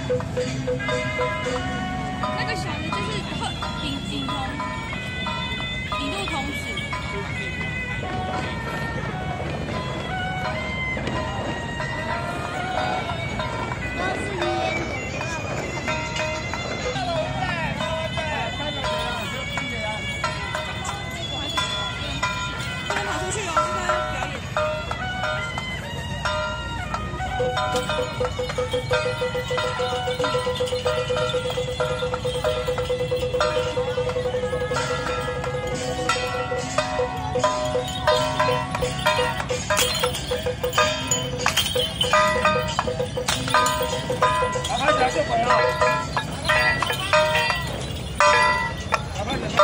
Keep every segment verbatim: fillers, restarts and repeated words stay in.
那个小的就是鹤顶顶筒，顶住筒子。 要是你也没办法看。 大龙在，大龙在，看到没有？就听起来。 我还不能跑出去哦，这个要表演。 打开脚就回了。打开脚。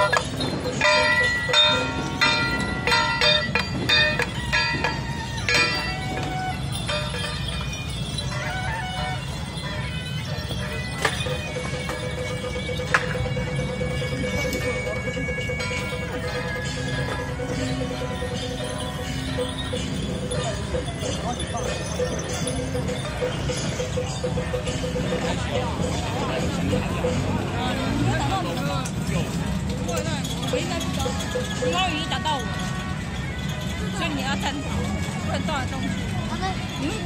我应该知道，羽毛雨衣打到我，所以你要站好，不能动来动去。你会